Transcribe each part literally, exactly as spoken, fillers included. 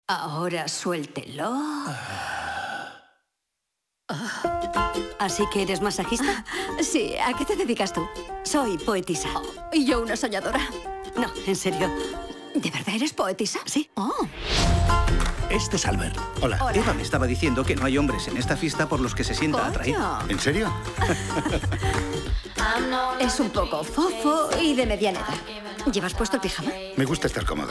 Ahora suéltelo. ¿Así que eres masajista? Sí, ¿a qué te dedicas tú? Soy poetisa. Oh, y yo una soñadora. No, en serio. ¿De verdad eres poetisa? Sí. Oh. Este es Albert. Hola. Hola. Eva me estaba diciendo que no hay hombres en esta fiesta por los que se sienta Coño. atraída. ¿En serio? Es un poco fofo y de mediana edad. ¿Llevas puesto el pijama? Me gusta estar cómodo.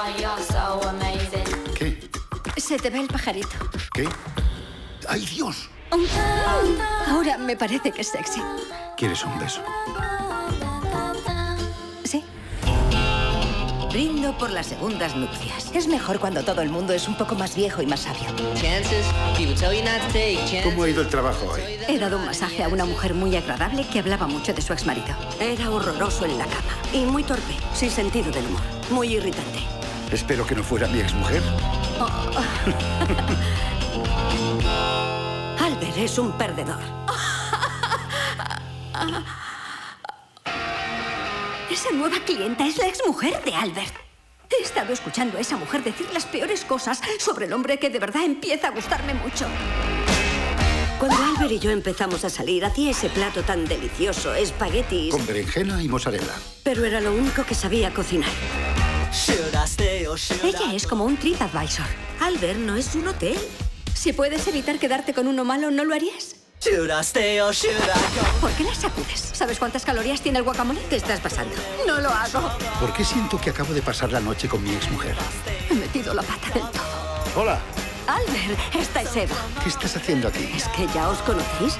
¿Qué? Se te ve el pajarito. ¿Qué? ¡Ay, Dios! Ahora me parece que es sexy. ¿Quieres un beso? ¿Sí? Brindo por las segundas nupcias. Es mejor cuando todo el mundo es un poco más viejo y más sabio. ¿Cómo ha ido el trabajo hoy? He dado un masaje a una mujer muy agradable que hablaba mucho de su exmarido. Era horroroso en la cama. Y muy torpe, sin sentido del humor. Muy irritante. Espero que no fuera mi exmujer. Albert es un perdedor. Esa nueva clienta es la exmujer de Albert. He estado escuchando a esa mujer decir las peores cosas sobre el hombre que de verdad empieza a gustarme mucho. Cuando Albert y yo empezamos a salir, hacía ese plato tan delicioso, espaguetis. Con berenjena y mozzarella. Pero era lo único que sabía cocinar. Ella es como un TripAdvisor. Albert no es un hotel. Si puedes evitar quedarte con uno malo, ¿no lo harías? ¿Por qué la sacudes? ¿Sabes cuántas calorías tiene el guacamole? ¿Qué estás pasando? No lo hago. ¿Por qué siento que acabo de pasar la noche con mi exmujer? He metido la pata del todo. Hola. Albert, esta es Eva. ¿Qué estás haciendo aquí? ¿Es que ya os conocéis?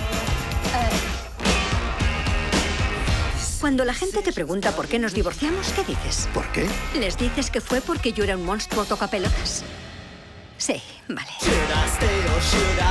Cuando la gente te pregunta por qué nos divorciamos, ¿qué dices? ¿Por qué? ¿Les dices que fue porque yo era un monstruo tocapelotas? Sí, vale.